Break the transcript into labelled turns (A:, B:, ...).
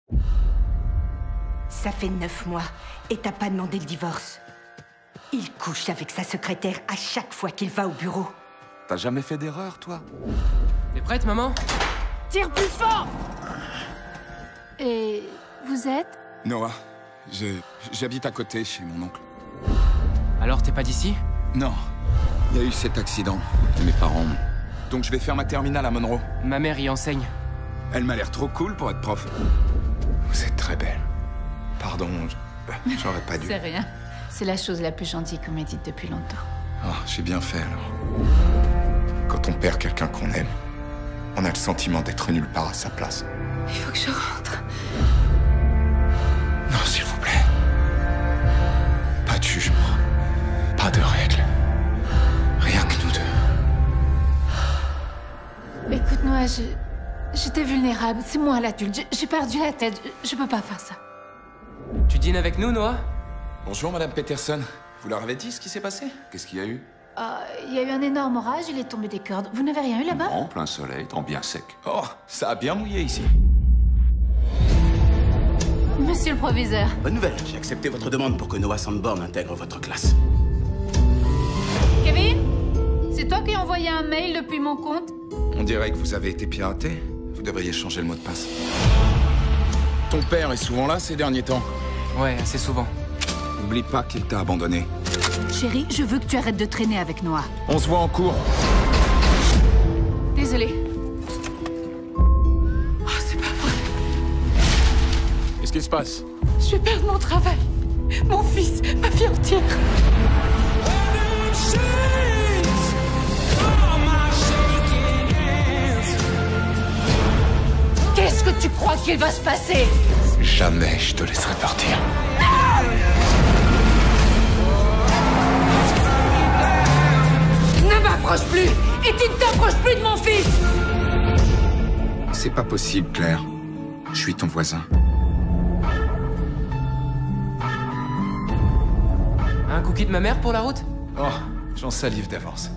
A: Ça fait 9 mois et t'as pas demandé le divorce. Il couche avec sa secrétaire à chaque fois qu'il va au bureau.
B: T'as jamais fait d'erreur, toi?
C: T'es prête, maman?
A: Tire plus fort!
D: Et vous êtes?
B: Noah, j'habite à côté, chez mon oncle.
C: Alors t'es pas d'ici?
B: Non, il y a eu cet accident de mes parents. Donc je vais faire ma terminale à Monroe.
C: Ma mère y enseigne.
B: Elle m'a l'air trop cool pour être prof. Vous êtes très belle. Pardon, j'aurais pas dû.
D: C'est rien. C'est la chose la plus gentille qu'on m'ait dite depuis longtemps.
B: Oh, j'ai bien fait alors. Quand on perd quelqu'un qu'on aime, on a le sentiment d'être nulle part à sa place.
D: Il faut que je rentre.
B: Non, s'il vous plaît. Pas de jugement. Pas de règles. Rien que nous deux.
D: Écoute, Noah, j'étais vulnérable. C'est moi l'adulte. J'ai perdu la tête. Je peux pas faire ça.
C: Tu dînes avec nous, Noah?
B: Bonjour, Madame Peterson. Vous leur avez dit ce qui s'est passé? Qu'est-ce qu'il y a eu?
D: Il y a eu un énorme orage, il est tombé des cordes. Vous n'avez rien eu là-bas?
B: En plein soleil, temps bien sec. Oh, ça a bien mouillé ici.
D: Monsieur le proviseur.
E: Bonne nouvelle, j'ai accepté votre demande pour que Noah Sanborn intègre votre classe.
D: Kevin? C'est toi qui as envoyé un mail depuis mon compte?
B: On dirait que vous avez été piraté. Vous devriez changer le mot de passe. Ton père est souvent là ces derniers temps.
C: Ouais, assez souvent.
B: N'oublie pas qu'il t'a abandonné.
D: Chérie, je veux que tu arrêtes de traîner avec Noah.
B: On se voit en cours.
D: Désolée. Oh, c'est pas vrai.
B: Qu'est-ce qui se passe?
D: Je vais perdre mon travail. Mon fils, ma vie entière. Qu'est-ce que tu crois qu'il va se passer?
B: Jamais je te laisserai partir.
D: Ne m'approche plus! Et tu ne t'approches plus de mon fils!
B: C'est pas possible, Claire. Je suis ton voisin.
C: Un cookie de ma mère pour la route?
B: Oh, j'en salive d'avance.